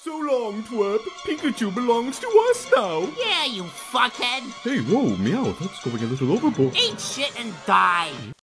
So long, twerp. Pikachu belongs to us now. Yeah, you fuckhead. Hey, whoa, meow, that's going a little overboard. Eat shit and die.